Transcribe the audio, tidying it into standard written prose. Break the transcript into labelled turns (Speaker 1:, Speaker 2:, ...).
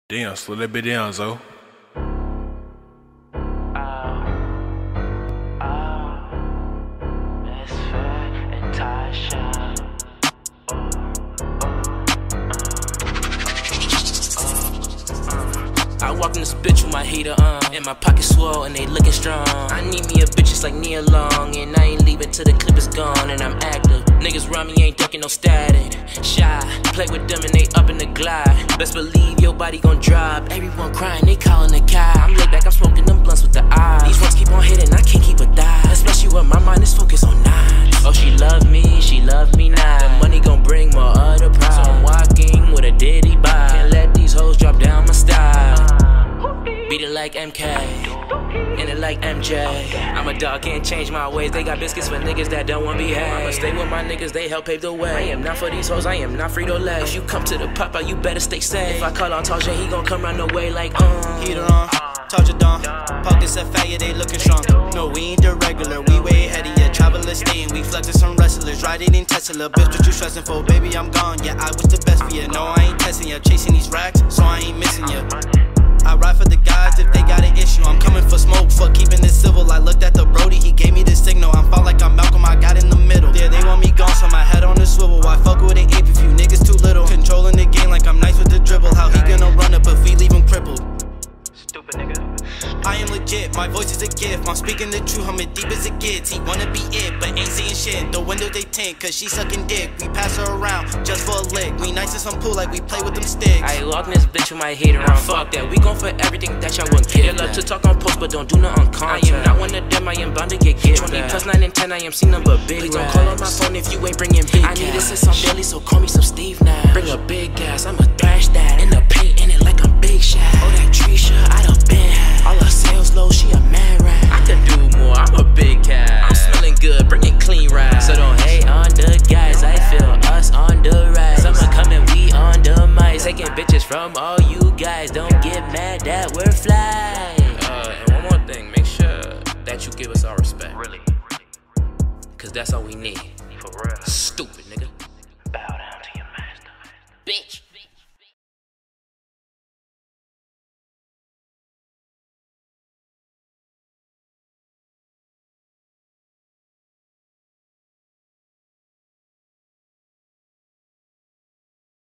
Speaker 1: Damn, slow that bit down, Zo.
Speaker 2: I walk in this bitch with my heater on, and my pockets swole and they looking strong. I need me a bitch just like Nia Long, and I ain't leaving till the clip is gone. And I'm active, niggas around me ain't ducking no static. Shy, play with them and they up in the glide. Best believe your body gon' drop. Everyone crying, they calling the guy. I'm laid back, I'm smoking them blunts with the eyes. These ones keep on hitting, I can't keep a dive. Especially when my mind is focused on nines. Oh, she love me now. The money gon' bring more other pride. So I'm walking with a Diddy vibe. Can't let these hoes drop down my style. Beat it like MK, in it like MJ. I'm a dog, can't change my ways. They got biscuits for niggas that don't want behave. I'ma stay with my niggas, they help pave the way. I am not for these hoes, I am not Frito-Lay. If you come to the pop out, you better stay safe. If I call on Tajay, he gon' come round the way like
Speaker 3: Heater on, touch it down. Pockets at fat, yeah, they looking strong. No, we ain't the regular, we way ahead of ya. Travelers staying, we flexing some wrestlers. Riding in Tesla, bitch, what you stressing for? Baby, I'm gone, yeah, I was the best for ya. No, I ain't testing ya, chasing these racks, so I ain't missing ya. I ride for the guys if they got an issue. I'm coming for smoke, for keeping it civil. I looked at the Brody, he gave me the signal. I'm fall like I'm Malcolm, I got in the middle. Yeah, they want me gone, so my head on the swivel. Why fuck with an ape if you niggas too little? Controlling the game like I'm nice with the dribble. How he gonna run up if we leave him crippled? Stupid nigga. I am legit, my voice is a gift. I'm speaking the truth, I'm as deep as it gets. He wanna be it, but ain't saying shit. The windows they tint, cause she sucking dick. We pass her around, just for a lick. We nice as some pool like we play with them sticks.
Speaker 2: I walk in this bitch with my heater on. Fuck that, we gon' for everything that y'all wouldn't get. They love to talk on post, but don't do nothing on content. I am not one of them, I am bound to get 20 plus 9 and 10, I am seen number big. Please don't call on my phone if you ain't bringing big I need this on daily, so call me some Steve now. Bring a big gas, I'ma thrash that. In the paint, in it like I'm Big Shot. Oh, that Trisha, I done been had. All her sales low, she a man rat. I can do more, I'm a big cat. I'm smelling good, bring it clean right. So don't hate on the guys, I feel us on the rise. Summer coming, we on the mic. Taking bitches from all you guys. Don't get mad that we're fly. And one more thing, make sure that you give us our respect. Really? Cause that's all we need. For real. Stupid nigga. Bow down to your master. Bitch.